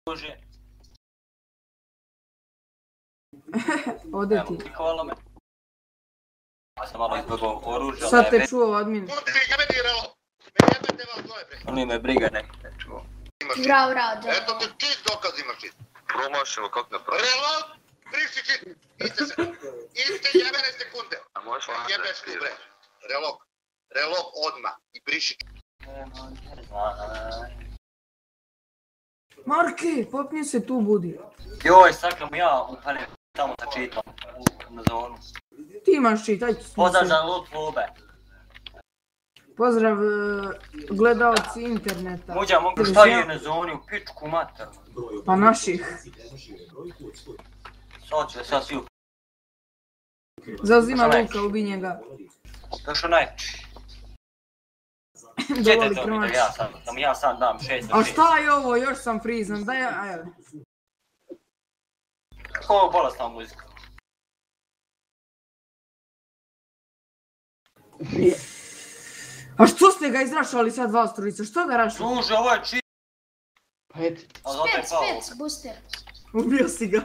oružje. Ode ti. Evo, me. Ja sam malo izbjegao oružja. Sad te čuo admin. Oni me briga ne čuo. Bravo. Eto ti čist dokaz imaš čist. Promašimo kako napraviti. Relog, briši čist. Iste jebene sekunde. Jebeš tu bre. Relog odmah i briši čist. Marki, popni se tu budi. Joj, sakam ja upanem tamo da čitam na zonu. Ti imaš čit, ajde. Pozdrav za Loot Klube. Pozdrav gledalci interneta. Muđa, mogu šta je na zoni u pičku mater. Pa naših. Sad će sad svi Zauzima Luka, ubi njega. došao najči. Čete to mi da ja sad dam 6 za 6. A šta je ovo, još sam frizan, daj ajde. Kako je ovo bolestna muzika? A što ste ga izrašali sad vas trojica, što ga rašali? Služe, ovo je čist. Pa eti. Spec, booster. Ubio si ga.